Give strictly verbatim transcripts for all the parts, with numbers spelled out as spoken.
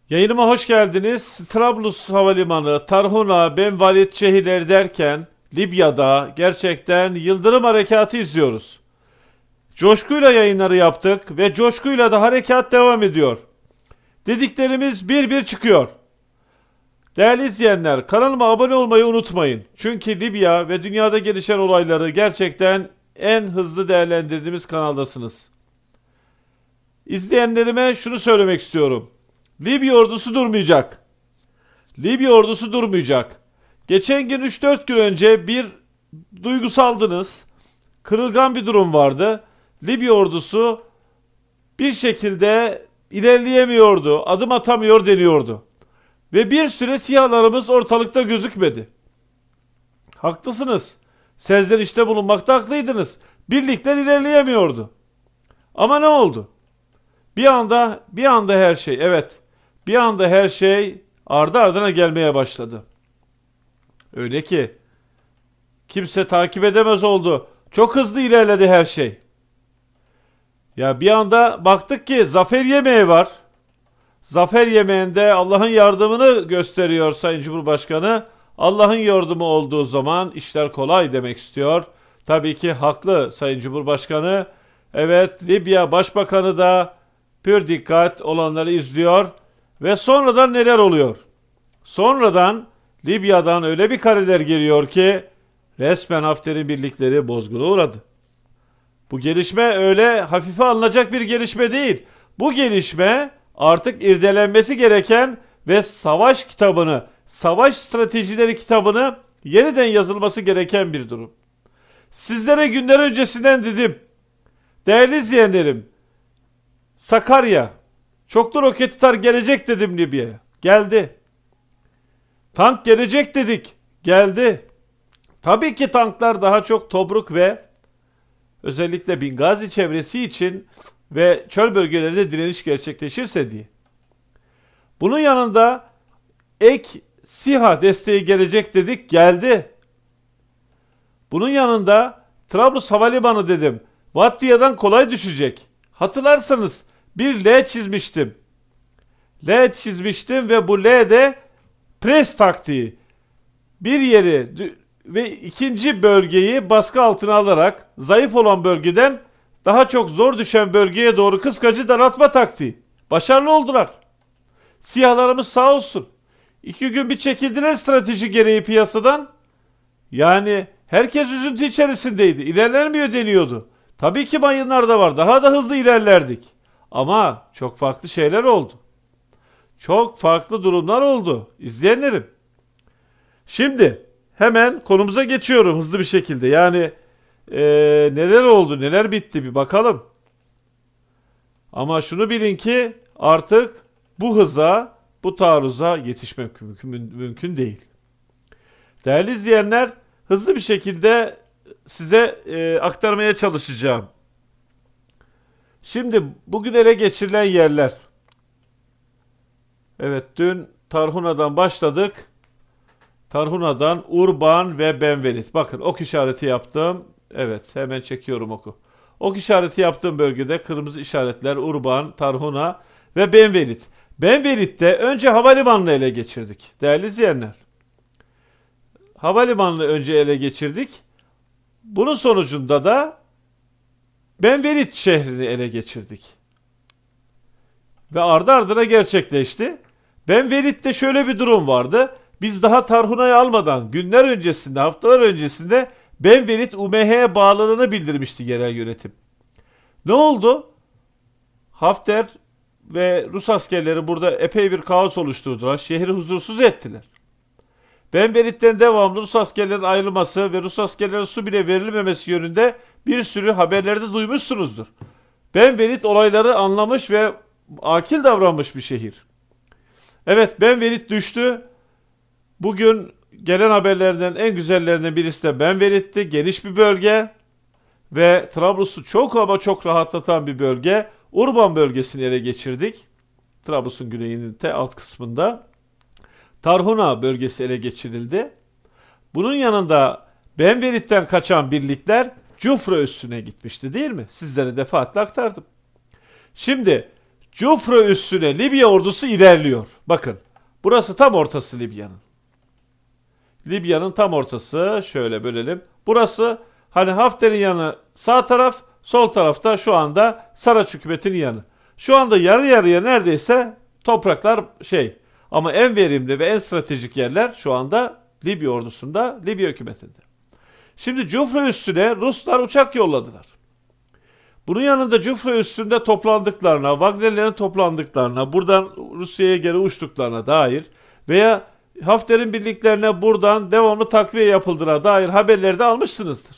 Yayınıma hoş geldiniz. Trablus Havalimanı, Tarhuna, Benvalit şehirleri derken Libya'da gerçekten yıldırım harekatı izliyoruz. Coşkuyla yayınları yaptık ve coşkuyla da harekat devam ediyor. Dediklerimiz bir bir çıkıyor. Değerli izleyenler, kanalıma abone olmayı unutmayın. Çünkü Libya ve dünyada gelişen olayları gerçekten en hızlı değerlendirdiğimiz kanaldasınız. İzleyenlerime şunu söylemek istiyorum. Libya ordusu durmayacak. Libya ordusu durmayacak. Geçen gün üç dört gün önce bir duygusaldınız. Kırılgan bir durum vardı. Libya ordusu bir şekilde ilerleyemiyordu. Adım atamıyor deniyordu. Ve bir süre SİHA'larımız ortalıkta gözükmedi. Haklısınız. Serzenişte bulunmakta haklıydınız. Birlikler ilerleyemiyordu. Ama ne oldu? Bir anda, bir anda her şey, evet, bir anda her şey ardı ardına gelmeye başladı. Öyle ki kimse takip edemez oldu. Çok hızlı ilerledi her şey. Ya bir anda baktık ki zafer yemeği var. Zafer yemeğinde Allah'ın yardımını gösteriyor Sayın Cumhurbaşkanı. Allah'ın yardımı olduğu zaman işler kolay demek istiyor. Tabii ki haklı Sayın Cumhurbaşkanı. Evet, Libya Başbakanı da pür dikkat olanları izliyor ve sonradan neler oluyor? Sonradan Libya'dan öyle bir kareler geliyor ki resmen Hafter'in birlikleri bozguna uğradı. Bu gelişme öyle hafife alınacak bir gelişme değil. Bu gelişme artık irdelenmesi gereken ve savaş kitabını, savaş stratejileri kitabını yeniden yazılması gereken bir durum. Sizlere günler öncesinden dedim. Değerli izleyenlerim, Sakarya, çoklu roket atar gelecek dedim Libya'ya. Geldi. Tank gelecek dedik. Geldi. Tabii ki tanklar daha çok Tobruk ve özellikle Bingazi çevresi için ve çöl bölgelerinde direniş gerçekleşirse diye. Bunun yanında ek SİHA desteği gelecek dedik. Geldi. Bunun yanında Trablus Havalimanı dedim. Vattiya'dan kolay düşecek. Hatırlarsanız bir L çizmiştim. L çizmiştim ve bu L'de pres taktiği. Bir yeri ve ikinci bölgeyi baskı altına alarak zayıf olan bölgeden daha çok zor düşen bölgeye doğru kıskacı daraltma taktiği. Başarılı oldular. SİHA'larımız sağ olsun. İki gün bir çekildiler strateji gereği piyasadan. Yani herkes üzüntü içerisindeydi. İlerlenmiyor deniyordu. Tabii ki mayınlar da var. Daha da hızlı ilerlerdik. Ama çok farklı şeyler oldu. Çok farklı durumlar oldu. İzleyenlerim. Şimdi hemen konumuza geçiyorum hızlı bir şekilde. Yani ee, neler oldu, neler bitti bir bakalım. Ama şunu bilin ki artık bu hıza, bu taarruza yetişmek mümkün, mümkün değil. Değerli izleyenler, hızlı bir şekilde size e, aktarmaya çalışacağım. Şimdi bugün ele geçirilen yerler. Evet, dün Tarhuna'dan başladık. Tarhuna'dan Urban ve Benvelit. Bakın ok işareti yaptım. Evet, hemen çekiyorum oku. Ok işareti yaptığım bölgede kırmızı işaretler Urban, Tarhuna ve Benvelit. Benvelit'te önce havalimanını ele geçirdik. Değerli izleyenler. Havalimanını önce ele geçirdik. Bunun sonucunda da Benvelit şehrini ele geçirdik. Ve ardı ardına gerçekleşti. Benvelit'te şöyle bir durum vardı. Biz daha Tarhuna'yı almadan günler öncesinde, haftalar öncesinde Benvelit U M H'ye bağlılığını bildirmişti yerel yönetim. Ne oldu? Hafter ve Rus askerleri burada epey bir kaos oluşturdular. Şehri huzursuz ettiler. Benvelit'ten devamlı Rus askerlerin ayrılması ve Rus askerlerine su bile verilmemesi yönünde bir sürü haberlerde duymuşsunuzdur. Benvelit olayları anlamış ve akil davranmış bir şehir. Evet, Benvelit düştü. Bugün gelen haberlerden en güzellerinden birisi de Benvelit'ti. Geniş bir bölge ve Trablus'u çok ama çok rahatlatan bir bölge. Urban bölgesini ele geçirdik. Trablus'un güneyinin te alt kısmında. Tarhuna bölgesi ele geçirildi. Bunun yanında Benvelit'ten kaçan birlikler Cufra üssüne gitmişti değil mi? Sizlere defaatle aktardım. Şimdi Cufra üssüne Libya ordusu ilerliyor. Bakın. Burası tam ortası Libya'nın. Libya'nın tam ortası. Şöyle bölelim. Burası hani Hafter'in yanı sağ taraf, sol tarafta şu anda Saraç hükümetinin yanı. Şu anda yarı yarıya neredeyse topraklar şey. Ama en verimli ve en stratejik yerler şu anda Libya ordusunda, Libya hükümetinde. Şimdi Cufra üssüne Ruslar uçak yolladılar. Bunun yanında Cufra üssünde toplandıklarına, Wagner'lerin toplandıklarına, buradan Rusya'ya geri uçtuklarına dair veya Hafter'in birliklerine buradan devamlı takviye yapıldığına dair haberleri de almışsınızdır.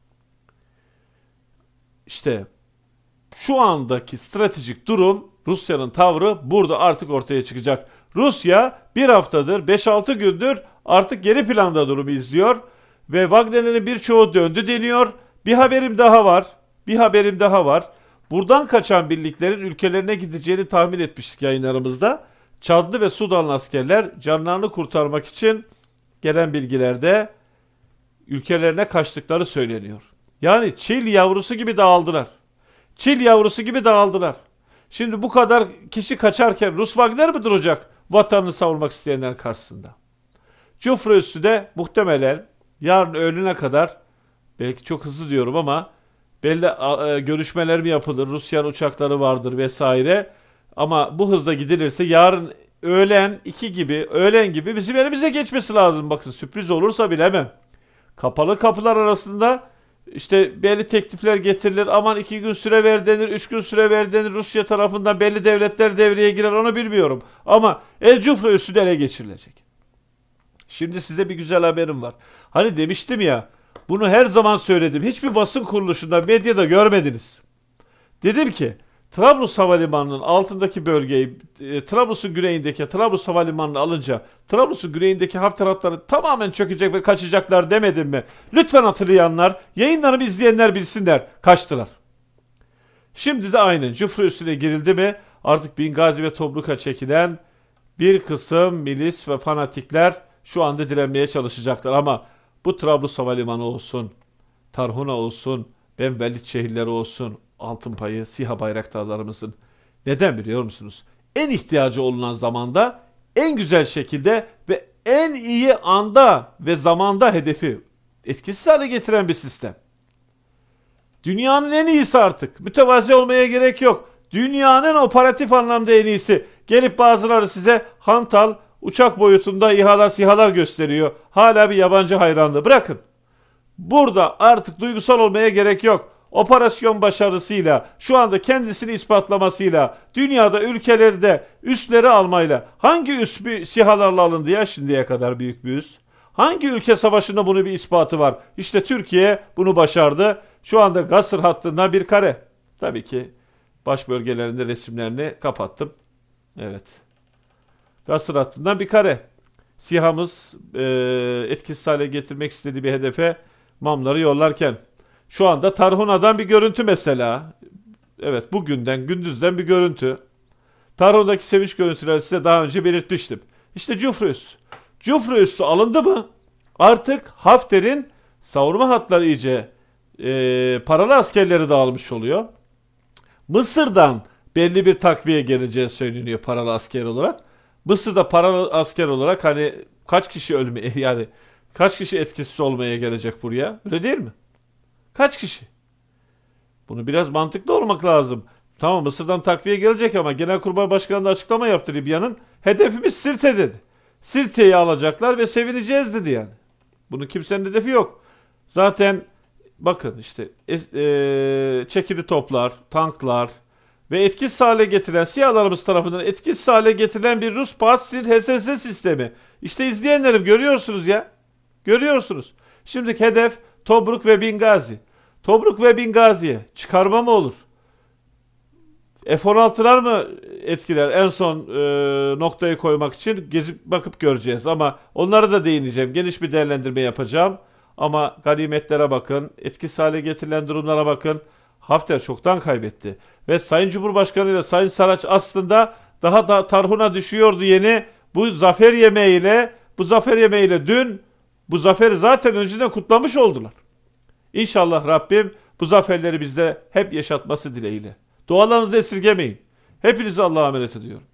İşte şu andaki stratejik durum, Rusya'nın tavrı burada artık ortaya çıkacak. Rusya bir haftadır, beş altı gündür artık geri planda durumu izliyor ve Wagner'lerin birçoğu döndü deniyor. Bir haberim daha var. Bir haberim daha var. Buradan kaçan birliklerin ülkelerine gideceğini tahmin etmiştik yayınlarımızda. Çadlı ve Sudanlı askerler canlarını kurtarmak için gelen bilgilerde ülkelerine kaçtıkları söyleniyor. Yani çil yavrusu gibi dağıldılar. Çil yavrusu gibi dağıldılar. Şimdi bu kadar kişi kaçarken Rus Wagner mi duracak vatanını savunmak isteyenler karşısında? Cufra üssü de muhtemelen yarın öğlene kadar, belki çok hızlı diyorum ama belli e, görüşmeler mi yapılır, Rusya'nın uçakları vardır vesaire. Ama bu hızla gidilirse yarın öğlen iki gibi, öğlen gibi bizim elimize geçmesi lazım. Bakın sürpriz olursa bilemem. Kapalı kapılar arasında işte belli teklifler getirilir. Aman iki gün süre ver denir, üç gün süre ver denir. Rusya tarafından belli devletler devreye girer, onu bilmiyorum. Ama El Cufra üssü de ele geçirilecek. Şimdi size bir güzel haberim var. Hani demiştim ya, bunu her zaman söyledim. Hiçbir basın kuruluşunda, medyada görmediniz. Dedim ki Trablus Havalimanı'nın altındaki bölgeyi, e, Trablus'un güneyindeki Trablus Havalimanı'nı alınca Trablus'un güneyindeki Hafter hatları tamamen çökecek ve kaçacaklar demedim mi? Lütfen hatırlayanlar, yayınlarımı izleyenler bilsinler. Kaçtılar. Şimdi de aynen Cufra üssüne girildi mi artık Bingazi ve Tobruk'a çekilen bir kısım milis ve fanatikler şu anda direnmeye çalışacaklar. Ama bu Trablus Havalimanı olsun, Tarhuna olsun, Ben Velid şehirleri olsun, Altın Payı, SİHA bayraktarlarımızın neden biliyor musunuz? En ihtiyacı olunan zamanda, en güzel şekilde ve en iyi anda ve zamanda hedefi etkisiz hale getiren bir sistem. Dünyanın en iyisi artık. Mütevazi olmaya gerek yok. Dünyanın operatif anlamda en iyisi. Gelip bazıları size hantal, uçak boyutunda İHA'lar, SİHA'lar gösteriyor. Hala bir yabancı hayranlığı. Bırakın. Burada artık duygusal olmaya gerek yok. Operasyon başarısıyla, şu anda kendisini ispatlamasıyla, dünyada ülkelerde üsleri almayla, hangi üs bir SİHA'larla alındı ya şimdiye kadar büyük bir üs? Hangi ülke savaşında bunun bir ispatı var? İşte Türkiye bunu başardı. Şu anda Gasır hattından bir kare. Tabii ki baş bölgelerinde resimlerini kapattım. Evet. Gasır hattından bir kare. SİHA'mız e, etkisiz hale getirmek istediği bir hedefe mamları yollarken. Şu anda Tarhuna'dan bir görüntü mesela. Evet, bugünden, gündüzden bir görüntü. Tarhuna'daki sevinç görüntüleri size daha önce belirtmiştim. İşte Cufra üssü. Cufra üssü alındı mı artık Hafter'in savunma hatları iyice e, paralı askerleri dağılmış oluyor. Mısır'dan belli bir takviye geleceği söyleniyor paralı asker olarak. Mısır'da paralı asker olarak hani kaç kişi ölmeye, yani kaç kişi etkisiz olmaya gelecek buraya? Öyle değil mi? Kaç kişi? Bunu biraz mantıklı olmak lazım. Tamam, Mısır'dan takviye gelecek ama Genelkurmay Başkanı da açıklama yaptı Libya'nın. Hedefimiz Sirte dedi. Sirte'yi alacaklar ve sevineceğiz dedi yani. Bunun kimsenin hedefi yok. Zaten bakın işte e, e, çekili toplar, tanklar ve etkisiz hale getirilen, SİHA'larımız tarafından etkisiz hale getirilen bir Rus Partsil H S S sistemi. İşte izleyenlerim görüyorsunuz ya. Görüyorsunuz. Şimdiki hedef Tobruk ve Bingazi. Tobruk ve Bingazi'ye çıkarma mı olur? F on altılar mı etkiler en son e, noktayı koymak için? Gezip bakıp göreceğiz ama onlara da değineceğim. Geniş bir değerlendirme yapacağım. Ama ganimetlere bakın, etkisiz hale getirilen durumlara bakın. Hafter çoktan kaybetti. Ve Sayın Cumhurbaşkanı ile Sayın Saraç aslında daha da Tarhuna düşüyordu yeni. Bu zafer yemeğiyle, bu zafer yemeğiyle dün bu zaferi zaten önceden kutlamış oldular. İnşallah Rabbim bu zaferleri bizde hep yaşatması dileğiyle. Dualarınızı esirgemeyin. Hepinizi Allah'a emanet ediyorum.